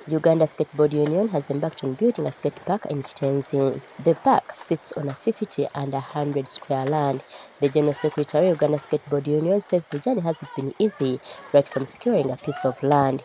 Uganda Skateboard Union has embarked on building a skate park in Kitenzi. The park sits on a 50 and 100 square land. The General Secretary of Uganda Skateboard Union says the journey hasn't been easy, right from securing a piece of land.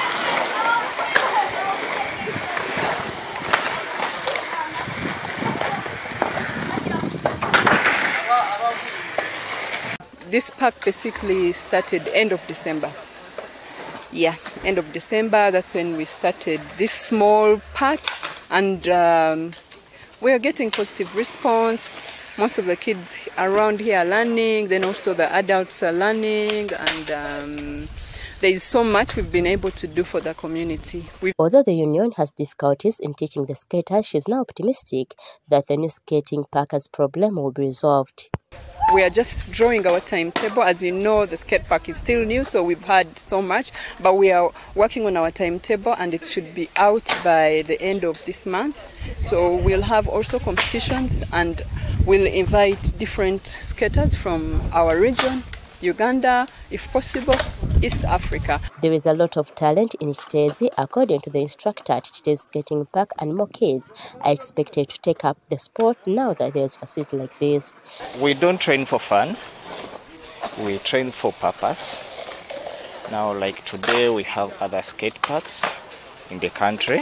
This park basically started end of December. Yeah, end of December, that's when we started this small part, and we are getting positive response. Most of the kids around here are learning, then also the adults are learning, and there is so much we've been able to do for the community. Although the union has difficulties in teaching the skaters, she's now optimistic that the new skating park's problem will be resolved. We are just drawing our timetable. As you know, the skate park is still new, so we've had so much, but we are working on our timetable and it should be out by the end of this month. So we'll have also competitions and we'll invite different skaters from our region, Uganda, if possible, East Africa. There is a lot of talent in Kitenzi, according to the instructor at Kitenzi Skating Park, and more kids are expected to take up the sport now that there's a facility like this. We don't train for fun, we train for purpose. Now, like today, we have other skate parks in the country.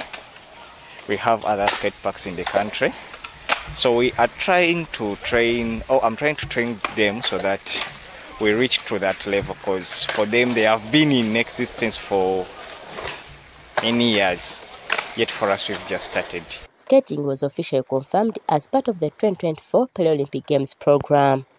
So we are trying to train, I'm trying to train them so that we reach to that level, because for them they have been in existence for many years, yet for us we've just started. Skating was officially confirmed as part of the 2024 Paralympic Games program.